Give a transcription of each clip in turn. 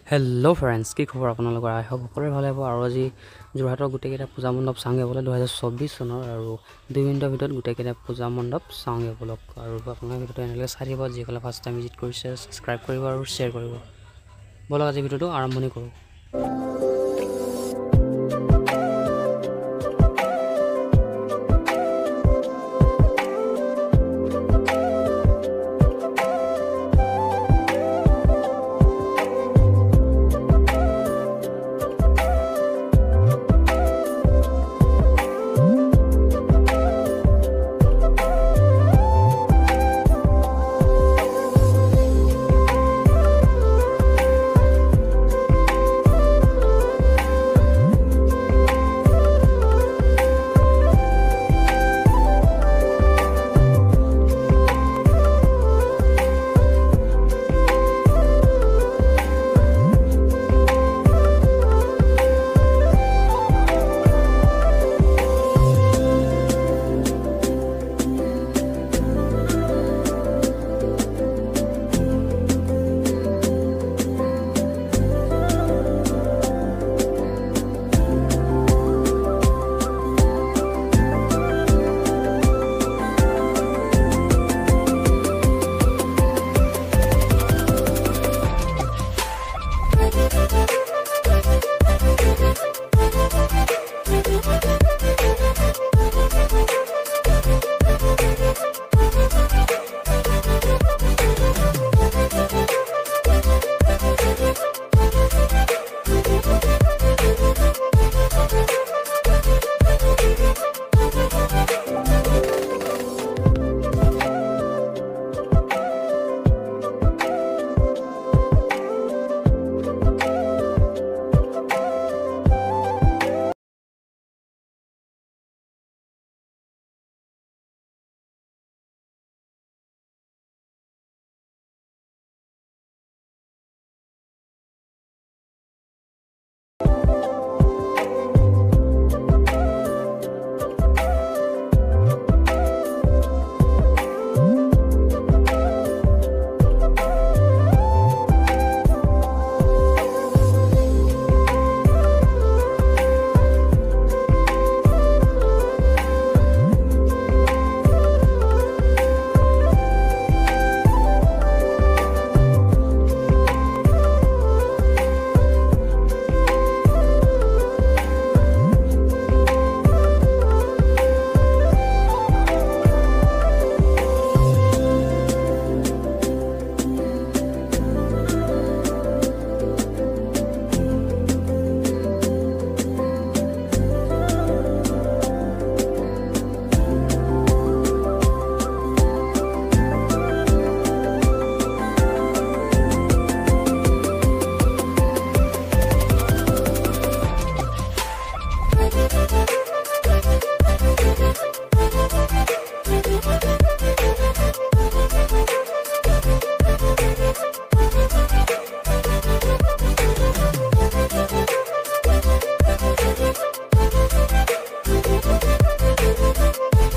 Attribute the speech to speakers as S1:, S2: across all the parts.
S1: Hello friends की खबर আপোনালোকৰ আই হক সকলোৰে ভালে হ'ব আৰু আজি যোৰহাটৰ গুটেকেইটা পূজা মণ্ডপ চাওঁগে বলে 2024 চনৰ আৰু 2 মিনিটৰ ভিতৰত গুটেকেইটা পূজা মণ্ডপ চাওঁগে বলক আৰু আপোনালোকে ভিডিঅটো এনেকৈ চাই দিব যিসকলে ফাৰ্ষ্ট টাইম ভিজিট কৰিছে সাবস্ক্ৰাইব কৰিব আৰু শ্বেয়াৰ কৰিব বলক আজি ভিডিঅটো আৰম্ভণি কৰোঁ।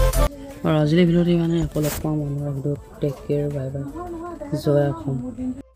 S1: और आजिले भिडिओ माने लग पाम टेक केयर बाय बाय जय असम।